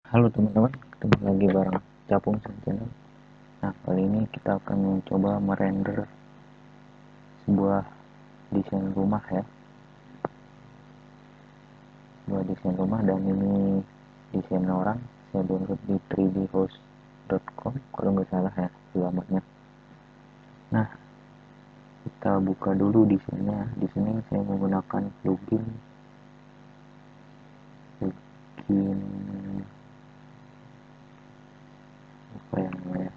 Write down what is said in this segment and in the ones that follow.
Halo teman-teman, ketemu lagi bareng Capung Channel. Nah, kali ini kita akan mencoba merender sebuah desain rumah ya. Sebuah desain rumah, dan ini desain orang. Saya download di 3dhouse.com kalau nggak salah ya alamatnya. Nah, kita buka dulu desainnya. Di sini saya menggunakan plugin apa yang namanya?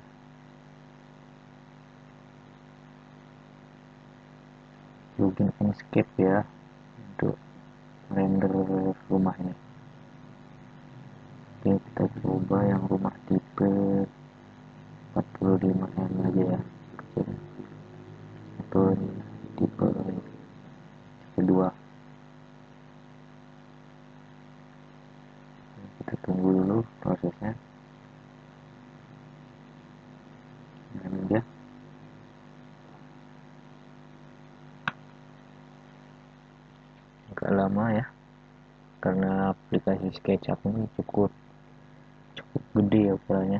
Plugin Enscape ya, untuk render rumah ini. Oke, kita coba yang rumah tipe 45M aja ya, kecil. Atau tipe kedua. Kita tunggu dulu prosesnya. Nah, ini dia. Agak lama ya, karena aplikasi SketchUp ini cukup gede ya ukurannya.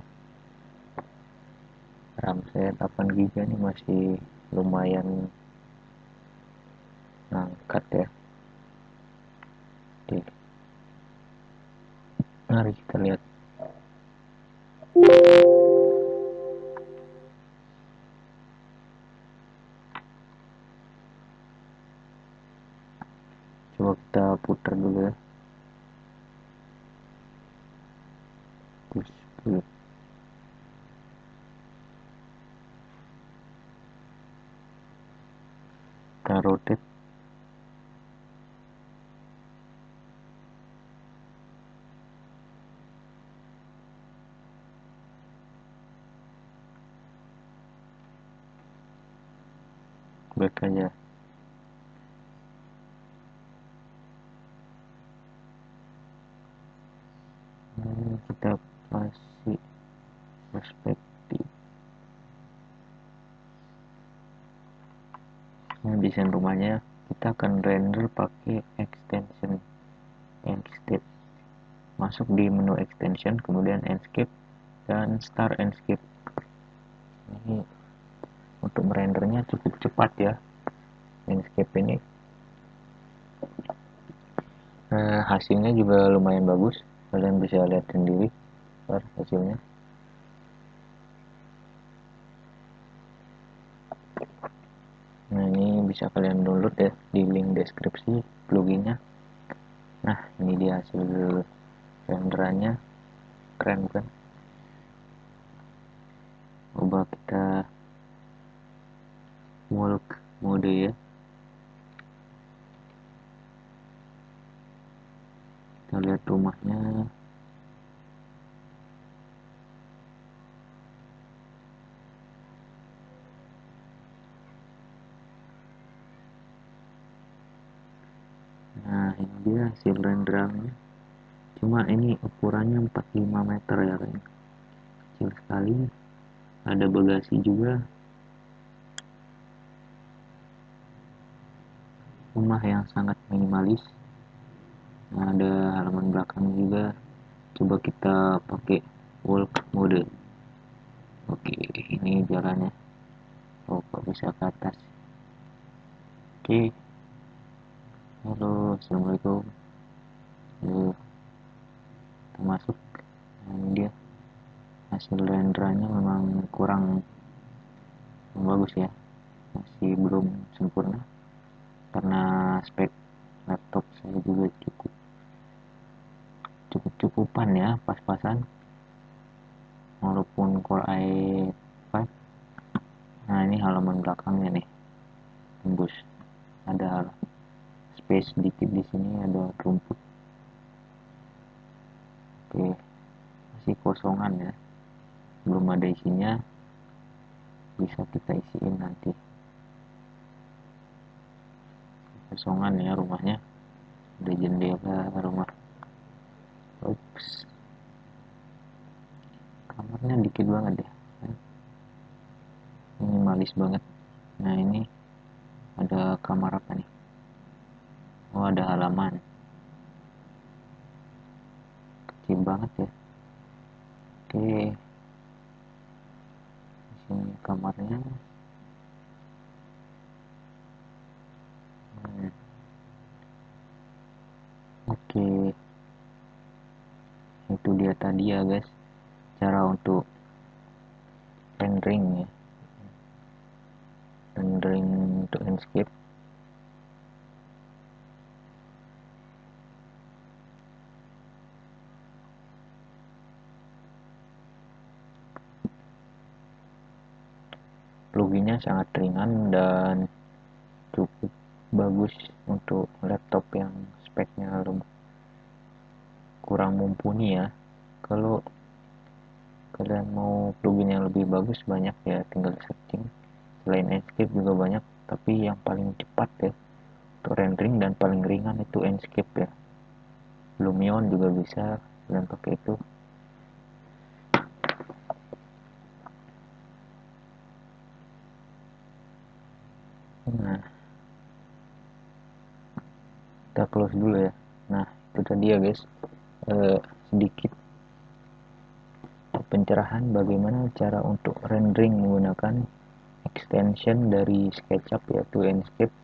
RAM saya 8 GB ini masih lumayan ngangkat ya. Oke, mari kita lihat. Coba kita putar dulu ya. Push dulu. Kita rotate. Back aja. Kita kasih perspektif. Ini desain rumahnya. Kita akan render pakai extension Enscape. Masuk di menu extension, kemudian Enscape dan Start Enscape. Ini untuk merendernya cukup cepat ya. Enscape ini hasilnya juga lumayan bagus. Kalian bisa lihat sendiri hasilnya. Nah, ini bisa kalian download ya di link deskripsi pluginnya. Nah, ini dia hasil renderannya. Keren kan? Coba kita walk mode ya. Kita lihat rumahnya. Nah, ini dia hasil renderannya. Cuma ini ukurannya 45 meter ya, kan? Kecil sekali. Ada bagasi juga. Rumah yang sangat minimalis. Nah, ada halaman belakang juga. Coba kita pakai walk mode. Oke, ini jalannya. Oh, kok bisa ke atas? Oke. Halo, assalamualaikum. Yuk, kita masuk. Nah, ini dia. Hasil renderannya memang kurang bagus ya. Masih belum sempurna. Karena spek laptop saya juga cukupan ya, pas-pasan. Walaupun Core i5. Nah, ini halaman belakangnya nih, tembus. Ada space sedikit di sini, ada rumput. Oke, masih kosongan ya, belum ada isinya. Bisa kita isiin nanti. Kosongan ya rumahnya. Ada jendela rumah. Ups, kamarnya dikit banget ya, minimalis banget. Nah, ini ada kamar apa nih? Oh, ada halaman rapi banget ya. Oke, di sini kamarnya. Oke, itu dia tadi ya guys, cara untuk rendering ya, rendering untuk landscape. Pluginnya sangat ringan dan cukup bagus untuk laptop yang speknya kurang mumpuni ya. Kalau kalian mau plugin yang lebih bagus banyak ya, tinggal searching. Selain Enscape juga banyak, tapi yang paling cepat ya untuk rendering dan paling ringan itu Enscape ya. Lumion juga bisa kalian pakai itu. Nah, kita close dulu ya. Nah, itu tadi ya guys, sedikit pencerahan bagaimana cara untuk rendering menggunakan extension dari SketchUp yaitu Enscape.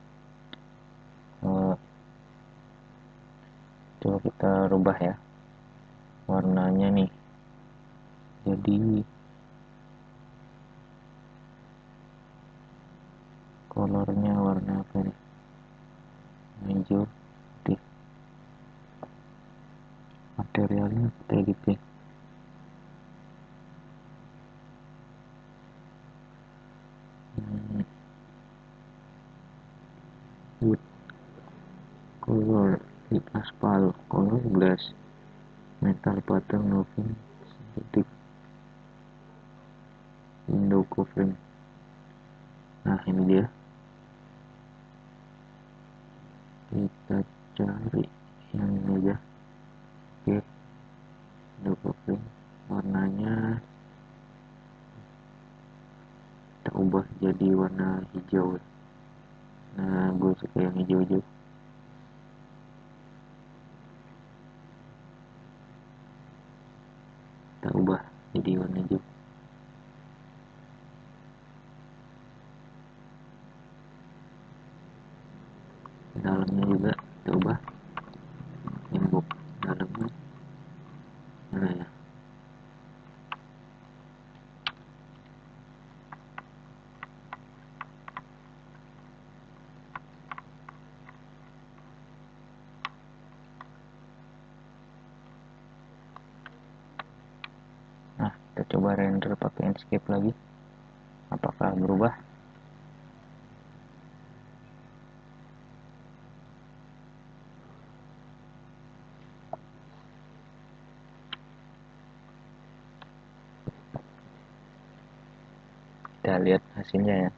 Coba kita rubah ya warnanya nih, jadi colornya warna apa nih, hijau putih. Materialnya kita edit ya. Wood color, di aspal color, glass, metal pattern, moving, synthetic, window covering. Nah ini dia, kita cari yang ini aja. Oke, window covering, warnanya kita ubah jadi warna hijau. Nah gue suka yang hijau-hijau. Kita ubah jadi warna hijau. Dalamnya juga kita ubah, tembok dalamnya mana ya. Nah kita coba render pakai Enscape lagi, apakah berubah. Kita lihat hasilnya ya.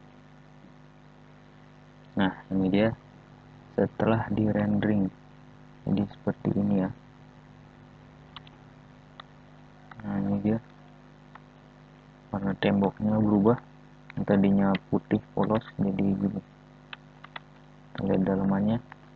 Nah ini dia setelah di rendering, jadi seperti ini ya. Nah ini dia, warna temboknya berubah, yang tadinya putih polos jadi gini. Lihat dalamannya.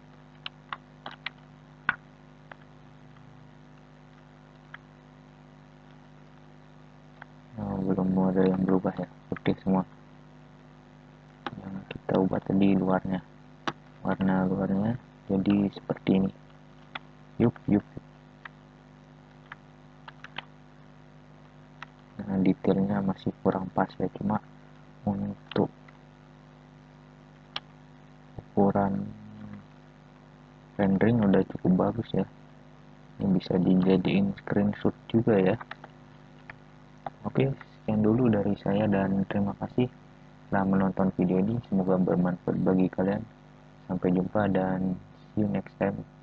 Nah, belum ada yang berubah ya, putih semua. Yang kita ubah tadi luarnya, warna luarnya jadi seperti ini. Yup. Nah detailnya masih kurang pas ya, cuma untuk ukuran rendering udah cukup bagus ya. Ini bisa dijadiin screenshot juga ya. Oke, sekian dulu dari saya dan terima kasih telah menonton video ini. Semoga bermanfaat bagi kalian. Sampai jumpa dan see you next time.